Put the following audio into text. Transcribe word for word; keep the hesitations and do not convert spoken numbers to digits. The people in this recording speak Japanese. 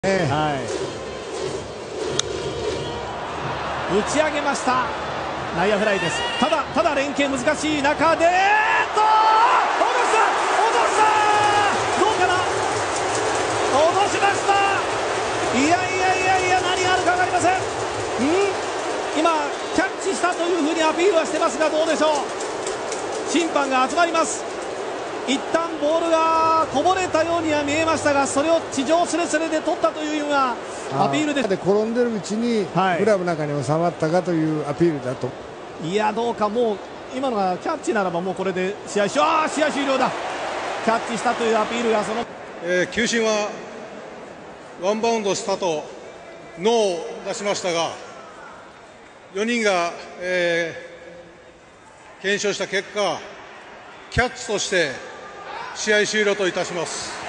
はい、打ち上げました。内野フライです。ただただ連携難しい中で、えーっと落とした落としたどうかな、落としました。いやいやいやいや、何があるか分かりません。うん今キャッチしたというふうにアピールはしてますが、どうでしょう。審判が集まります。一旦ボールがこぼれたようには見えましたが、それを地上すれすれで取ったというようなアピールです。 で転んでるうちにグラブの中に収まったかというアピールだと。 いやどうか、もう今のがキャッチならばもうこれで試合終了、あー試合終了だ。キャッチしたというアピールがその、 えー、球審はワンバウンドしたとノーを出しましたが、よにんが、えー、検証した結果、キャッチとして試合終了といたします。